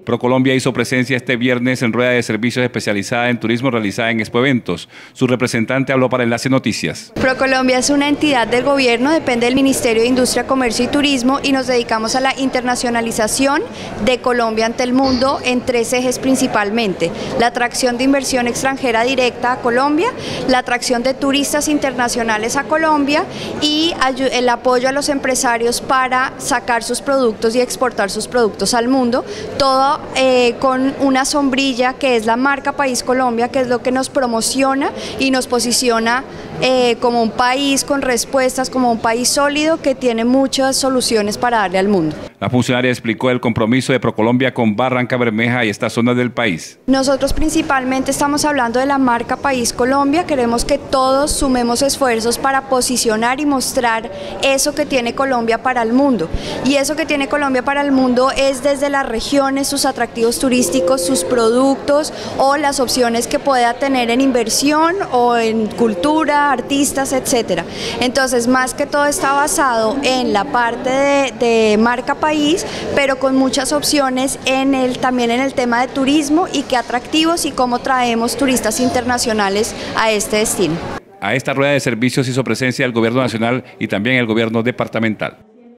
ProColombia hizo presencia este viernes en rueda de servicios especializada en turismo realizada en Expo Eventos. Su representante habló para Enlace Noticias. ProColombia es una entidad del gobierno, depende del Ministerio de Industria, Comercio y Turismo y nos dedicamos a la internacionalización de Colombia ante el mundo en 3 ejes principalmente: la atracción de inversión extranjera directa a Colombia, la atracción de turistas internacionales a Colombia y el apoyo a los empresarios para sacar sus productos y exportar sus productos al mundo, todo con una sombrilla que es la marca País Colombia, que es lo que nos promociona y nos posiciona como un país con respuestas, como un país sólido que tiene muchas soluciones para darle al mundo. La funcionaria explicó el compromiso de ProColombia con Barranca Bermeja y estas zonas del país. Nosotros principalmente estamos hablando de la marca País Colombia. Queremos que todos sumemos esfuerzos para posicionar y mostrar eso que tiene Colombia para el mundo. Y eso que tiene Colombia para el mundo es desde las regiones, sus atractivos turísticos, sus productos o las opciones que pueda tener en inversión o en cultura, artistas, etcétera. Entonces, más que todo está basado en la parte de marca país, pero con muchas opciones también en el tema de turismo y qué atractivos y cómo traemos turistas internacionales a este destino. A esta rueda de servicios hizo presencia el Gobierno Nacional y también el Gobierno Departamental.